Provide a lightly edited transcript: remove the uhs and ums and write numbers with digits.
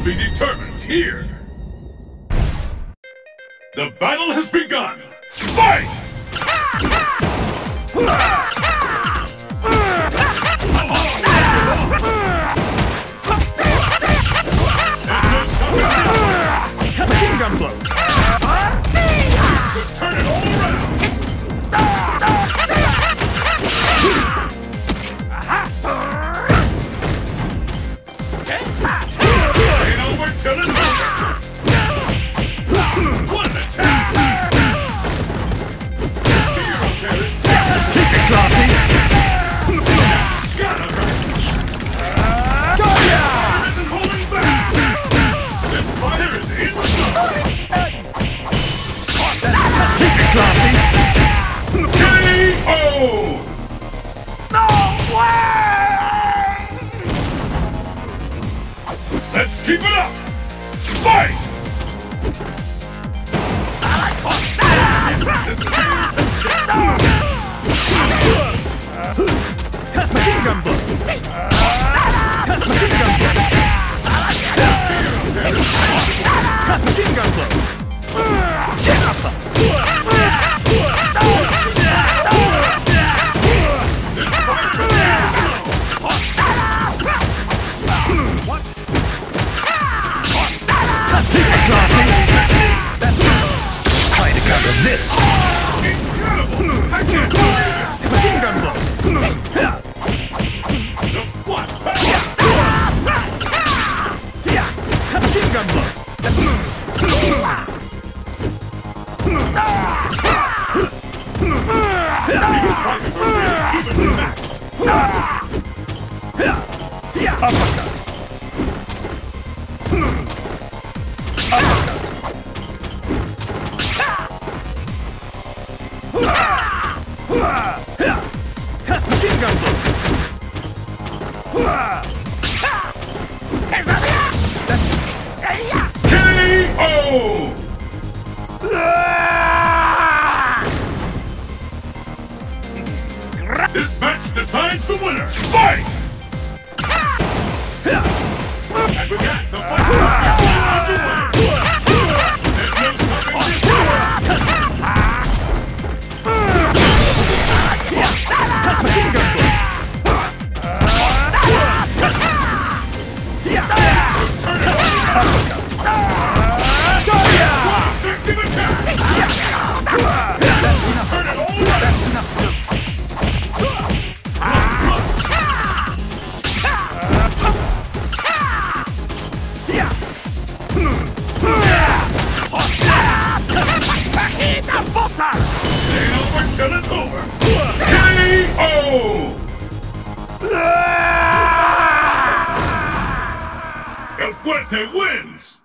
will be determined here. The battle has begun. Fight! Machine gun blow. Turn it all around. Ain't over till it's over. One attack. Hero carries. Keep it classy. Gotta hurt. Isn't holding back. This fighter is inside. Keep it classy. KO! No way! Let's keep it up! Fight! Machine gun blow. Machine gun blow. Machine gun blow. Get up! Try to counter this. Incredible! I can't believe it! Machine gun blow. The what? Machine gun blow. Uppercut. Machine gun blow. KO! This match decides the winner! Fight! And with that, the fight is underway! There's no stopping this Machine gun blow. effective attack! Turn it all Ain't over till it's over! KO! El Fuerte wins!